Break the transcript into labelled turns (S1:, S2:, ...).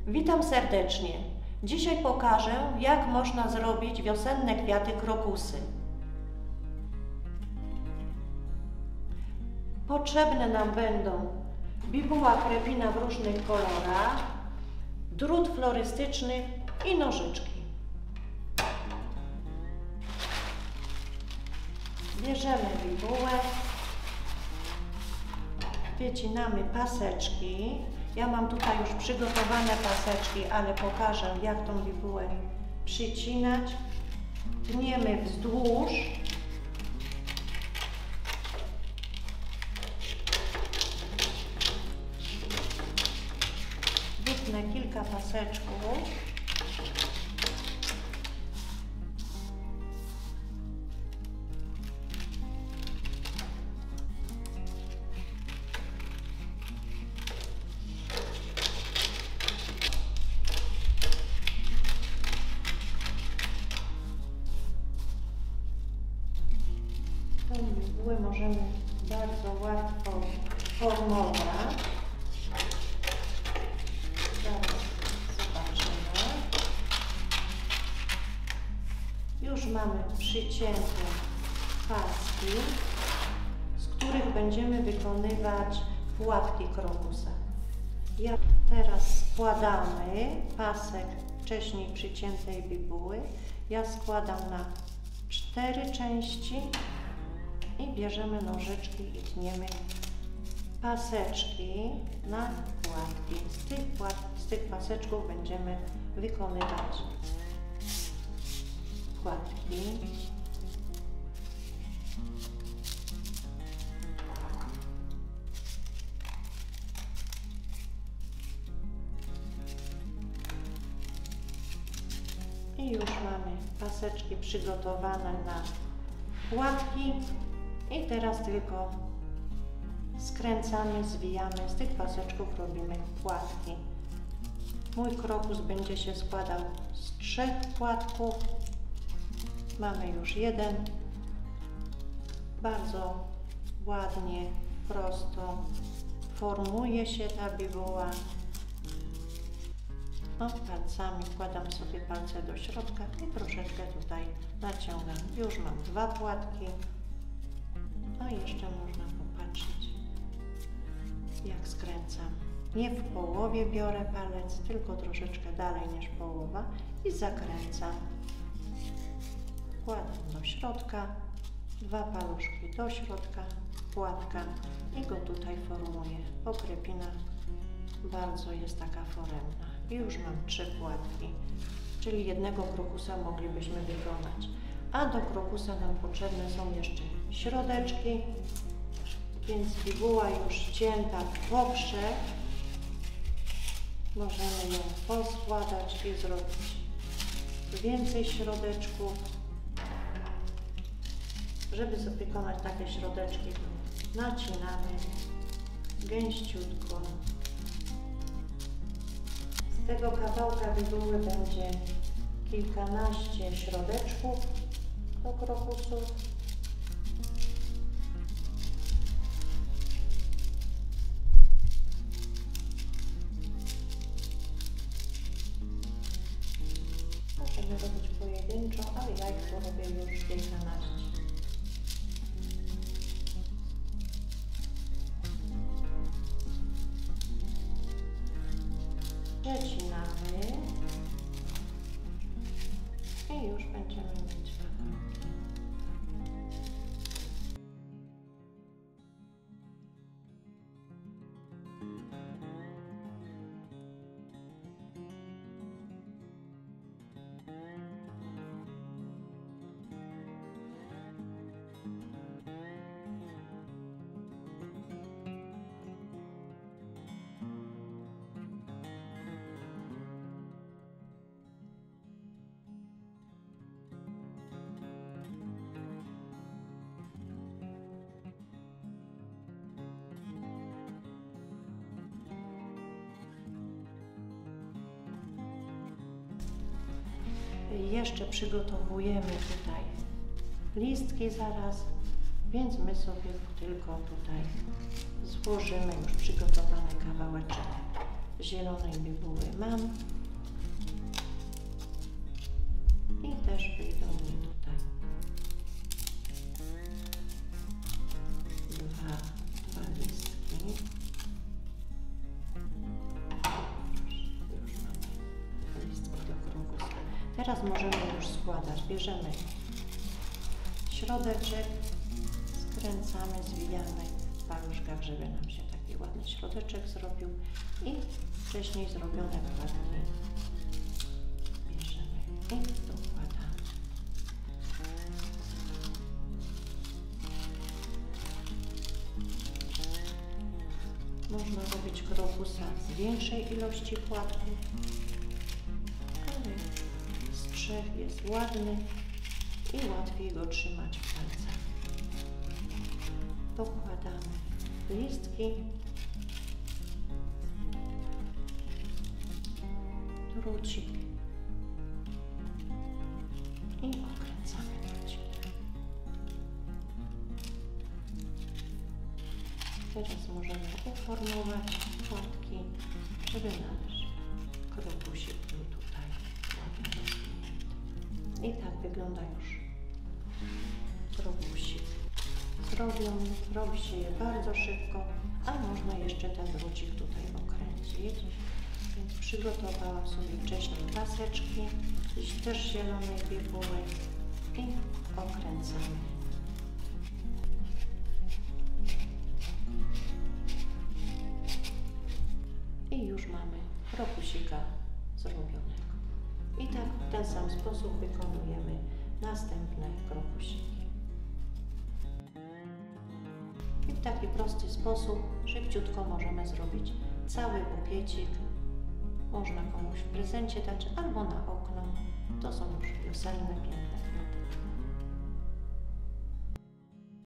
S1: Witam serdecznie. Dzisiaj pokażę, jak można zrobić wiosenne kwiaty krokusy. Potrzebne nam będą bibuła krepina w różnych kolorach, drut florystyczny i nożyczki. Bierzemy bibułę, wycinamy paseczki. Ja mam tutaj już przygotowane paseczki, ale pokażę, jak tą bibułę przycinać. Tniemy wzdłuż. Wytnę kilka paseczków. Tą bibułę możemy bardzo łatwo formować. Zaraz zobaczymy. Już mamy przycięte paski, z których będziemy wykonywać płatki krokusa. Teraz składamy pasek wcześniej przyciętej bibuły. Ja składam na 4 części. I bierzemy nożyczki i tniemy paseczki na płatki. Z tych paseczków będziemy wykonywać płatki. I już mamy paseczki przygotowane na płatki. I teraz tylko skręcamy, zwijamy, z tych paseczków robimy płatki. Mój krokus będzie się składał z 3 płatków. Mamy już jeden. Bardzo ładnie, prosto formuje się ta bibuła. Palcami wkładam sobie palce do środka i troszeczkę tutaj naciągam. Już mam 2 płatki. A jeszcze można popatrzeć, jak skręcam. Nie w połowie biorę palec, tylko troszeczkę dalej niż połowa i zakręcam. Wkładam do środka, 2 paluszki do środka, płatka i go tutaj formuję. Pokrepina bardzo jest taka foremna. I już mam 3 płatki, czyli jednego krokusa moglibyśmy wykonać. A do krokusa nam potrzebne są jeszcze środeczki, więc bibuła już cięta w poprzek. Możemy ją poskładać i zrobić więcej środeczków. Żeby wykonać takie środeczki, to nacinamy gęściutko. Z tego kawałka bibuły będzie kilkanaście środeczków do krokusów. Możemy robić pojedynczo, ale ja ich robię już kilkanaście. Przecinamy i już będziemy mieć taką. Jeszcze przygotowujemy tutaj listki zaraz, więc my sobie tylko tutaj złożymy już przygotowany kawałeczek zielonej bibuły mam i też wyjdą mi tutaj dwa listki. Już mamy listki do krokusa. Teraz możemy już składać. Bierzemy środeczek, skręcamy, zwijamy w paluszkach, żeby nam się taki ładny środeczek zrobił i wcześniej zrobione płatki bierzemy i dokładamy. Można robić krokusa z większej ilości płatków, ale z 3 jest ładny i łatwiej go trzymać w palcach. Dokładamy listki, drucik i okręcamy drucik. Teraz możemy uformować płatki, żeby nasz krokusik był tutaj ładnie rozwinięty. I tak wygląda już krokusik zrobiony. Robi się je bardzo szybko, a można jeszcze ten drucik tutaj okręcić. Więc przygotowałam sobie wcześniej paseczki, też zielonej bibuły i okręcamy. I już mamy krokusika zrobionego. I tak w ten sam sposób wykonujemy następne krokusiki. I w taki prosty sposób szybciutko możemy zrobić cały bukiecik. Można komuś w prezencie dać albo na okno. To są już wiosenne, piękne